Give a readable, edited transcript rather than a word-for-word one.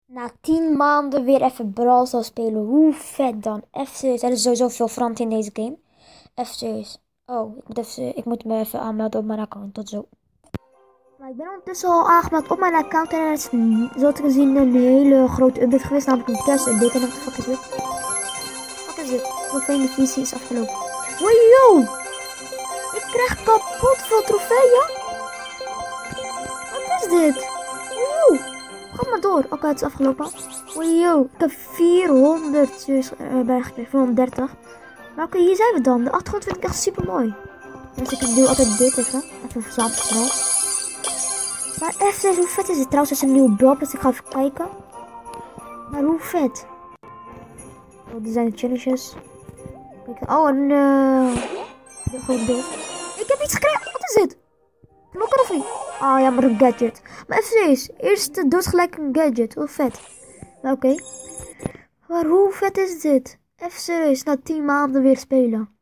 Na 10 maanden weer even Brawl Stars spelen. Hoe vet dan. Even serieus. Er is sowieso veel veranderd in deze game. Even serieus. Oh, ik moet me even aanmelden op mijn account. Tot zo. Maar ik ben ondertussen al aangemeld op mijn account. En er is, zo te zien, een hele grote update geweest. Namelijk een kerstupdate. En wat de fuck is dit? Wat is dit? Trofee-divisie is afgelopen. Wow, ik krijg kapot veel trofeeën. Wat is dit? Wow. Ga maar door. Oké, het is afgelopen. Wow, ik heb 400 bij gekregen. 430. Maar oké, hier zijn we dan. De achtergrond vind ik echt super mooi. Dus ik doe altijd dit even. Even verzamelen snel. Maar even, hoe vet is dit? Trouwens, er is een nieuwe blog, dus ik ga even kijken. Maar hoe vet. Oh, dit zijn de challenges. Kijk, oh, een gewoon beeld. Ik heb iets gekregen. Wat is dit? Knokker of niet? Oh ja, maar een gadget. Maar even serieus. Eerst doodgelijk een gadget. Hoe vet. Maar oké. Maar hoe vet is dit? Even serieus. Na 10 maanden weer spelen.